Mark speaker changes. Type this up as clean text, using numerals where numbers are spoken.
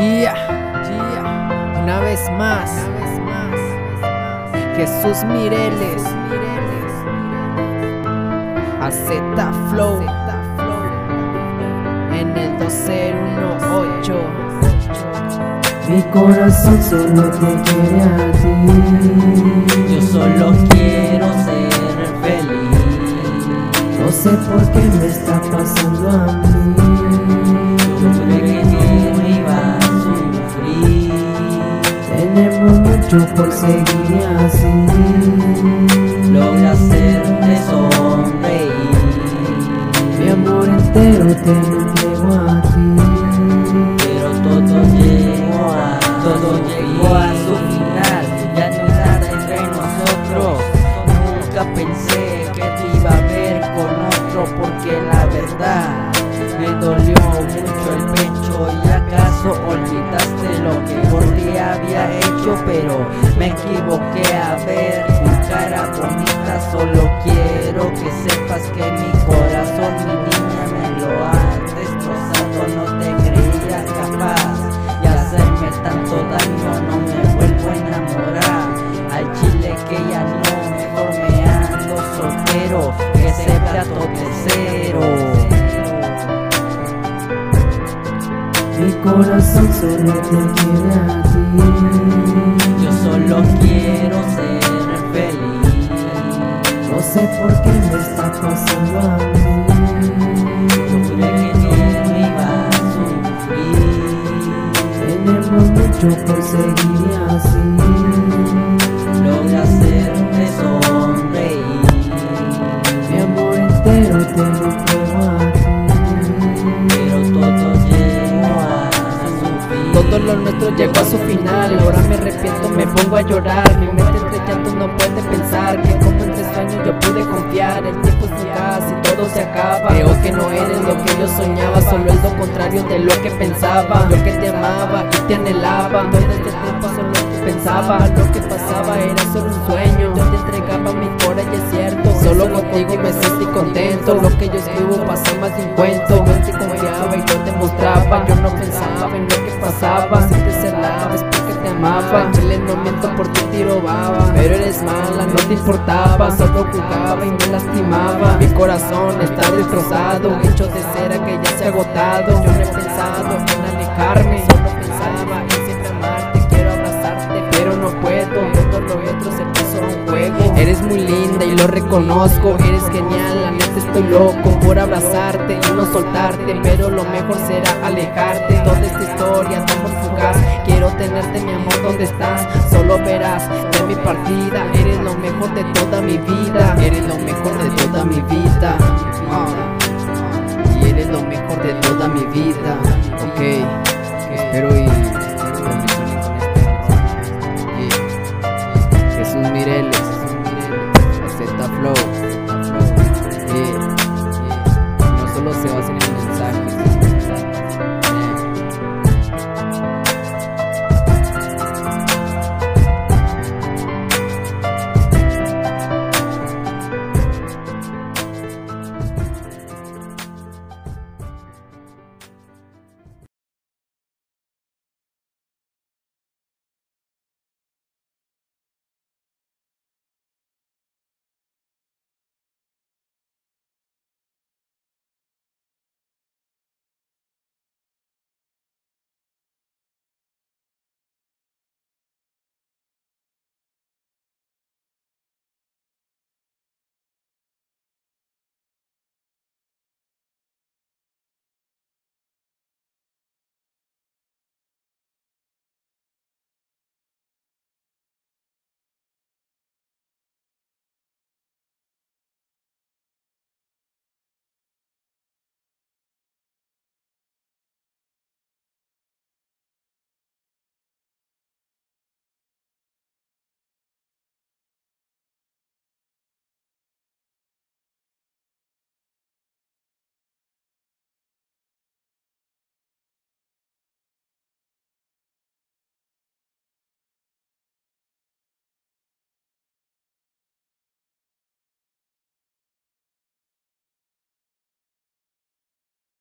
Speaker 1: Gia, una vez más, Jesús Mireles, AZ Flow, en el 2018.
Speaker 2: Mi corazón solo te quiere a ti.
Speaker 3: Yo solo quiero ser feliz.
Speaker 2: No sé por qué me está pasando a mí.
Speaker 3: Yo creí que me iba a sufrir.
Speaker 2: Tenemos mucho por seguir así.
Speaker 3: Logra hacerte sonreír.
Speaker 2: Mi amor entero te lo entrego a ti.
Speaker 3: Pero todo llegó a su final. Ya no hay nada entre nosotros. Nunca pensé que te iba a ver con otro, porque la verdad me dolió mucho el pecho. ¿Y acaso olvidaste lo que por ti había hecho? Pero me equivoqué, a ver tu cara bonita. Solo quiero que sepas que mi corazón, mi niña, me lo ha destrozado. No te creía capaz de hacerme tanto daño. No me vuelvo a enamorar al chile, que ya no, mejor me ando soltero, que ese plato de cero.
Speaker 2: Mi corazón solo te quiere a ti.
Speaker 3: Yo solo quiero ser feliz.
Speaker 2: No sé por qué me está pasando a mí.
Speaker 3: Yo creí que me iba a sufrir.
Speaker 2: Tenemos mucho por seguir así.
Speaker 3: Logra hacerte sonreír.
Speaker 2: Mi amor entero te lo entrego a ti.
Speaker 3: Pero todo llegó a su fin.
Speaker 1: Todo lo nuestro llegó a su final. Ahora me arrepiento, me pongo a llorar. Mi mente entre llantos no puede pensar que como entre sueños yo pude confiar. El tiempo es fugaz y todo se acaba. Creo que no eres lo que yo soñaba, solo es lo contrario de lo que pensaba. Yo que te amaba y te anhelaba, todo este tiempo solo te pensaba. Lo que pasaba era solo un sueño. Yo te entregaba mi corazón y es cierto, solo contigo me sentí contento. Lo que yo escribo pasa más de un cuento. Yo te confiaba y yo te mostraba. Yo no pensaba en lo que pasaba. Si te cerraba es porque te amaba. Chile, no miento, por ti tiro baba. Pero eres mala, no te importaba. Solo jugaba y me lastimaba. Mi corazón está destrozado, hecho de cera que ya se ha agotado. Yo no he pensado en alejarme, solo pensaba en siempre amarte. Quiero abrazarte, pero no puedo. Todo lo otro se puso a un juego. Eres muy linda y lo reconozco. Eres genial, la neta estoy loco por abrazarte y no soltarte. Pero lo mejor será alejarte. Toda esta historia tan fugaz. Quiero tenerte, mi amor, ¿dónde estás? Solo verás de mi partida. Eres lo mejor de toda mi vida. Eres lo mejor de toda mi vida. Y eres lo mejor de toda mi vida. Ok, espero y